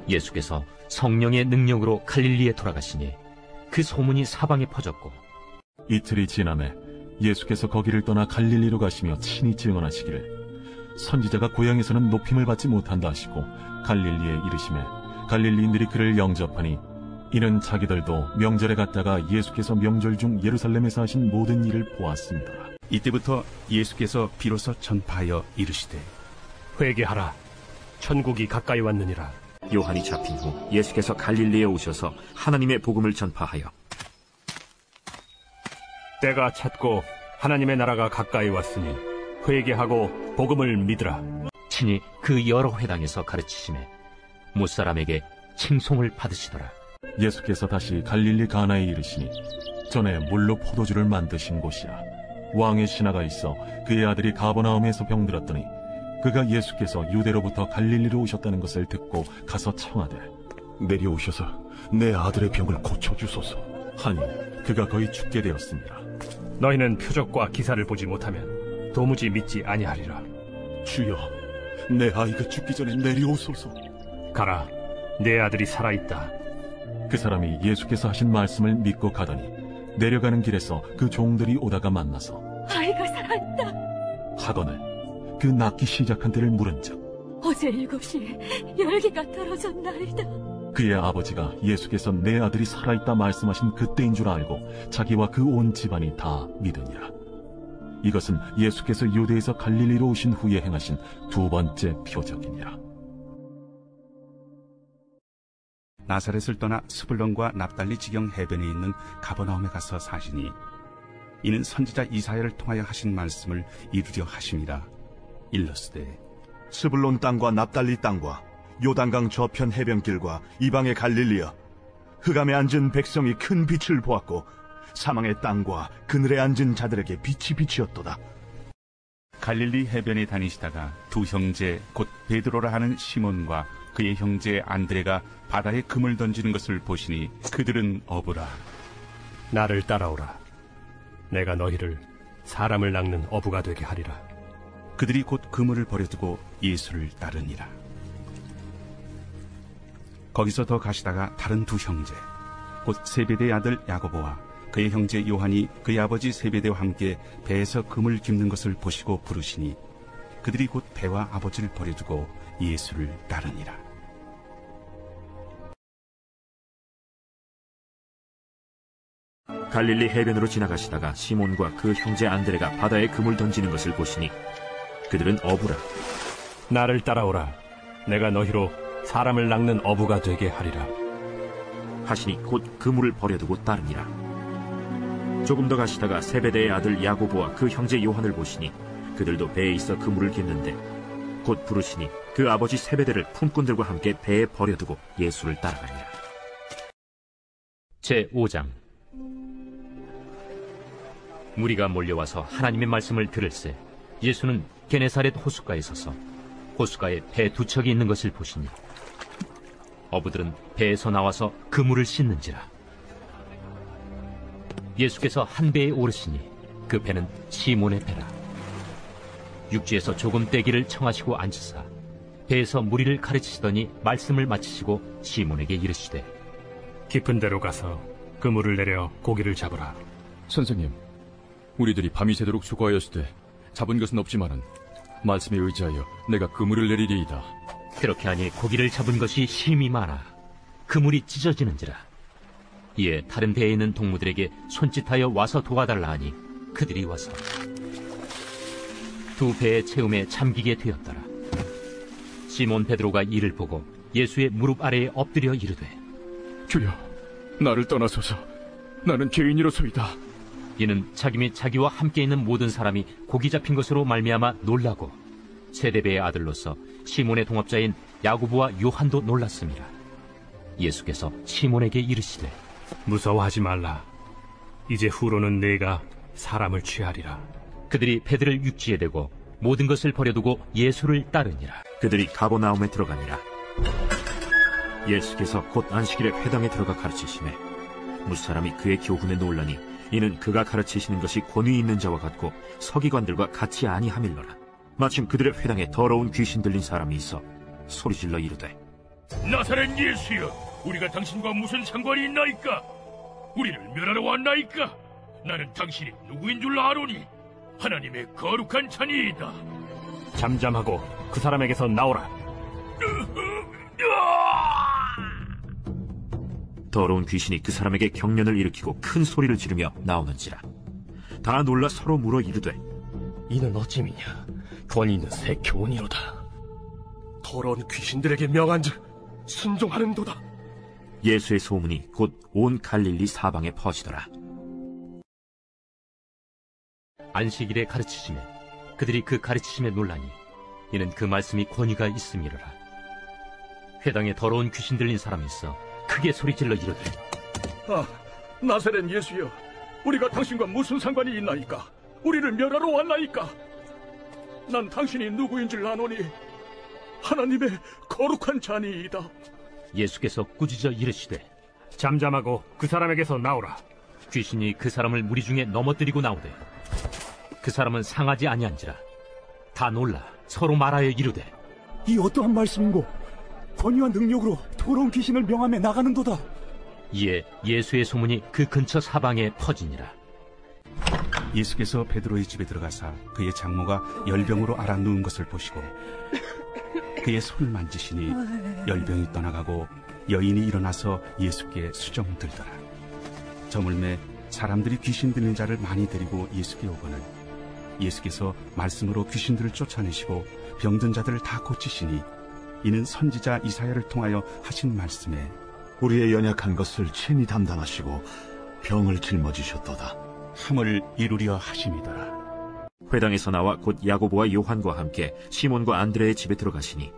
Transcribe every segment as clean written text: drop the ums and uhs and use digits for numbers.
예수께서 성령의 능력으로 갈릴리에 돌아가시니 그 소문이 사방에 퍼졌고, 이틀이 지남에 예수께서 거기를 떠나 갈릴리로 가시며 친히 증언하시기를 선지자가 고향에서는 높임을 받지 못한다 하시고 갈릴리에 이르시매 갈릴리인들이 그를 영접하니 이는 자기들도 명절에 갔다가 예수께서 명절 중 예루살렘에서 하신 모든 일을 보았습니다. 이때부터 예수께서 비로소 전파하여 이르시되 회개하라, 천국이 가까이 왔느니라. 요한이 잡힌 후 예수께서 갈릴리에 오셔서 하나님의 복음을 전파하여 때가 찼고 하나님의 나라가 가까이 왔으니 회개하고 복음을 믿으라. 친히 그 여러 회당에서 가르치시매 무사람에게 칭송을 받으시더라. 예수께서 다시 갈릴리 가나에 이르시니 전에 물로 포도주를 만드신 곳이라. 왕의 신하가 있어 그의 아들이 가버나움에서 병들었더니 그가 예수께서 유대로부터 갈릴리로 오셨다는 것을 듣고 가서 청하되 내려오셔서 내 아들의 병을 고쳐주소서 하니 그가 거의 죽게 되었습니다. 너희는 표적과 기사를 보지 못하면 도무지 믿지 아니하리라. 주여, 내 아이가 죽기 전에 내려오소서. 가라, 내 아들이 살아있다. 그 사람이 예수께서 하신 말씀을 믿고 가더니 내려가는 길에서 그 종들이 오다가 만나서 아이가 살아있다 하거늘 그 낫기 시작한 때를 물은즉 어제 7시에 열기가 떨어졌나이다. 그의 아버지가 예수께서 내 아들이 살아있다 말씀하신 그때인 줄 알고 자기와 그 온 집안이 다 믿으니라. 이것은 예수께서 유대에서 갈릴리로 오신 후에 행하신 두 번째 표적이니라. 나사렛을 떠나 스불론과 납달리 지경 해변에 있는 가버나움에 가서 사시니 이는 선지자 이사야를 통하여 하신 말씀을 이루려 하심이라. 일러스되 스불론 땅과 납달리 땅과 요단강 저편 해변길과 이방의 갈릴리여, 흑암에 앉은 백성이 큰 빛을 보았고 사망의 땅과 그늘에 앉은 자들에게 빛이 비치었도다. 갈릴리 해변에 다니시다가 두 형제 곧 베드로라 하는 시몬과 그의 형제 안드레가 바다에 금을 던지는 것을 보시니 그들은 어부라. 나를 따라오라. 내가 너희를 사람을 낚는 어부가 되게 하리라. 그들이 곧 그물을 버려두고 예수를 따르니라. 거기서 더 가시다가 다른 두 형제 곧 세베대의 아들 야고보와 그의 형제 요한이 그의 아버지 세베대와 함께 배에서 금을 깁는 것을 보시고 부르시니 그들이 곧 배와 아버지를 버려두고 예수를 따르니라. 갈릴리 해변으로 지나가시다가 시몬과 그 형제 안드레가 바다에 금을 던지는 것을 보시니 그들은 어부라. 나를 따라오라. 내가 너희로 사람을 낚는 어부가 되게 하리라. 하시니 곧 그물을 버려두고 따르니라. 조금 더 가시다가 세베대의 아들 야고보와 그 형제 요한을 보시니 그들도 배에 있어 그물을 깃는데 곧 부르시니 그 아버지 세베대를 품꾼들과 함께 배에 버려두고 예수를 따라가니라. 제5장. 무리가 몰려와서 하나님의 말씀을 들을새 예수는 게네사렛 호숫가에 서서 호숫가에 배 두 척이 있는 것을 보시니 어부들은 배에서 나와서 그물을 씻는지라. 예수께서 한 배에 오르시니 그 배는 시몬의 배라. 육지에서 조금 떼기를 청하시고 앉으사 배에서 무리를 가르치시더니 말씀을 마치시고 시몬에게 이르시되 깊은 데로 가서 그물을 내려 고기를 잡으라. 선생님, 우리들이 밤이 새도록 수고하였으되 잡은 것은 없지만은 말씀에 의지하여 내가 그물을 내리리이다. 그렇게 하니 고기를 잡은 것이 심히 많아 그물이 찢어지는지라. 이에 다른 배에 있는 동무들에게 손짓하여 와서 도와달라 하니 그들이 와서 두 배의 채움에 잠기게 되었더라. 시몬 베드로가 이를 보고 예수의 무릎 아래에 엎드려 이르되 주여, 나를 떠나소서. 나는 죄인이로소이다. 이는 자기 및 자기와 함께 있는 모든 사람이 고기 잡힌 것으로 말미암아 놀라고 세데베의 아들로서 시몬의 동업자인 야고보와 요한도 놀랐습니다. 예수께서 시몬에게 이르시되 무서워하지 말라. 이제 후로는 내가 사람을 취하리라. 그들이 배들을 육지에 대고 모든 것을 버려두고 예수를 따르니라. 그들이 가버나움에 들어가니라. 예수께서 곧 안식일에 회당에 들어가 가르치시매 무사람이 그의 교훈에 놀라니 이는 그가 가르치시는 것이 권위 있는 자와 같고 서기관들과 같이 아니하밀러라. 마침 그들의 회당에 더러운 귀신 들린 사람이 있어 소리질러 이르되 나사렛 예수여, 우리가 당신과 무슨 상관이 있나이까? 우리를 멸하러 왔나이까? 나는 당신이 누구인 줄 아노니 하나님의 거룩한 자니이다. 잠잠하고 그 사람에게서 나오라. 더러운 귀신이 그 사람에게 경련을 일으키고 큰 소리를 지르며 나오는지라. 다 놀라 서로 물어 이르되, 이는 어찌미냐? 권위 있는 새 교훈이로다. 더러운 귀신들에게 명한즉 순종하는도다. 예수의 소문이 곧 온 갈릴리 사방에 퍼지더라. 안식일에 가르치시매 그들이 그 가르치심에 놀라니 이는 그 말씀이 권위가 있음이로라. 회당에 더러운 귀신 들린 사람이 있어 크게 소리질러 이르되, 나사렛 예수여, 우리가 당신과 무슨 상관이 있나이까? 우리를 멸하러 왔나이까? 난 당신이 누구인 줄 아노니 하나님의 거룩한 자니이다. 예수께서 꾸짖어 이르시되, 잠잠하고 그 사람에게서 나오라. 귀신이 그 사람을 무리 중에 넘어뜨리고 나오되 그 사람은 상하지 아니한지라. 다 놀라 서로 말하여 이르되, 이 어떠한 말씀인고? 권위와 능력으로 더러운 귀신을 명함에 나가는도다. 이에 예수의 소문이 그 근처 사방에 퍼지니라. 예수께서 베드로의 집에 들어가사 그의 장모가 열병으로 앓아 누운 것을 보시고 그의 손을 만지시니 열병이 떠나가고 여인이 일어나서 예수께 수정들더라. 저물매 사람들이 귀신 들린 자를 많이 데리고 예수께 오거늘 예수께서 말씀으로 귀신들을 쫓아내시고 병든 자들을 다 고치시니 이는 선지자 이사야를 통하여 하신 말씀에 우리의 연약한 것을 친히 담당하시고 병을 짊어지셨도다 함을 이루려 하심이더라. 회당에서 나와 곧 야고보와 요한과 함께 시몬과 안드레의 집에 들어가시니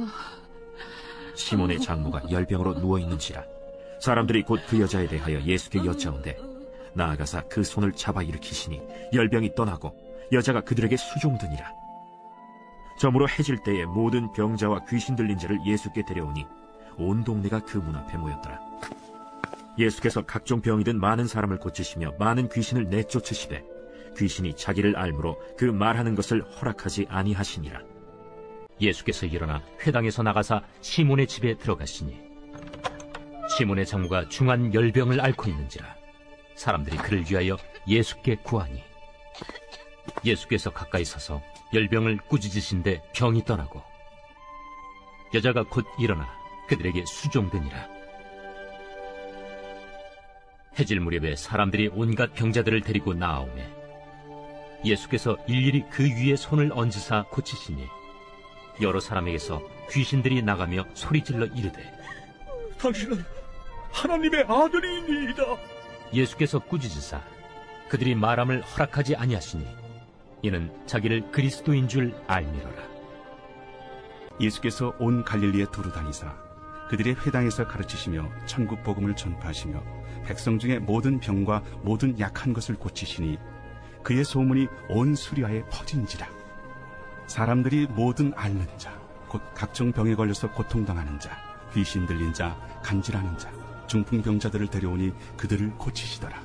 시몬의 장모가 열병으로 누워있는지라. 사람들이 곧 그 여자에 대하여 예수께 여짜온대 나아가사 그 손을 잡아 일으키시니 열병이 떠나고 여자가 그들에게 수종드니라. 저물어 해질 때에 모든 병자와 귀신 들린 자를 예수께 데려오니 온 동네가 그 문 앞에 모였더라. 예수께서 각종 병이 든 많은 사람을 고치시며 많은 귀신을 내쫓으시되 귀신이 자기를 알므로 그 말하는 것을 허락하지 아니하시니라. 예수께서 일어나 회당에서 나가사 시몬의 집에 들어가시니 시몬의 장모가 중한 열병을 앓고 있는지라. 사람들이 그를 위하여 예수께 구하니 예수께서 가까이 서서 열병을 꾸짖으신데 병이 떠나고 여자가 곧 일어나 그들에게 수종드니라. 해질 무렵에 사람들이 온갖 병자들을 데리고 나아오매 예수께서 일일이 그 위에 손을 얹으사 고치시니 여러 사람에게서 귀신들이 나가며 소리질러 이르되, 당신은 하나님의 아들이니이다. 예수께서 꾸짖으사 그들이 말함을 허락하지 아니하시니 이는 자기를 그리스도인 줄 알미로라. 예수께서 온 갈릴리에 두루 다니사 그들의 회당에서 가르치시며 천국 복음을 전파하시며 백성 중에 모든 병과 모든 약한 것을 고치시니 그의 소문이 온 수리아에 퍼진지라. 사람들이 모든 앓는 자, 곧 각종 병에 걸려서 고통당하는 자, 귀신 들린 자, 간질하는 자, 중풍병자들을 데려오니 그들을 고치시더라.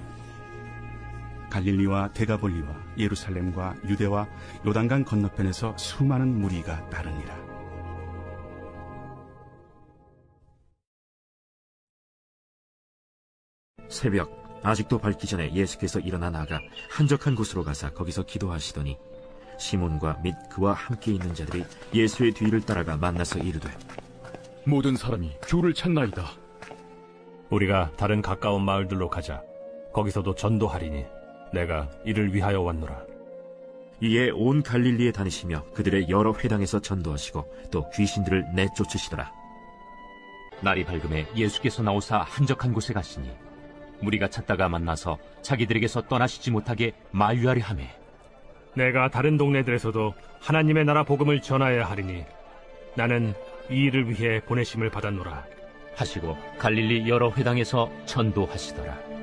갈릴리와 데가볼리와 예루살렘과 유대와 요단강 건너편에서 수많은 무리가 따르니라. 새벽 아직도 밝기 전에 예수께서 일어나 나가 한적한 곳으로 가사 거기서 기도하시더니 시몬과 및 그와 함께 있는 자들이 예수의 뒤를 따라가 만나서 이르되, 모든 사람이 주를 찾나이다. 우리가 다른 가까운 마을들로 가자. 거기서도 전도하리니 내가 이를 위하여 왔노라. 이에 온 갈릴리에 다니시며 그들의 여러 회당에서 전도하시고 또 귀신들을 내쫓으시더라. 날이 밝음에 예수께서 나오사 한적한 곳에 가시니 무리가 찾다가 만나서 자기들에게서 떠나시지 못하게 만류하려 하매, 내가 다른 동네들에서도 하나님의 나라 복음을 전하여야 하리니 나는 이 일을 위해 보내심을 받았노라 하시고 갈릴리 여러 회당에서 전도하시더라.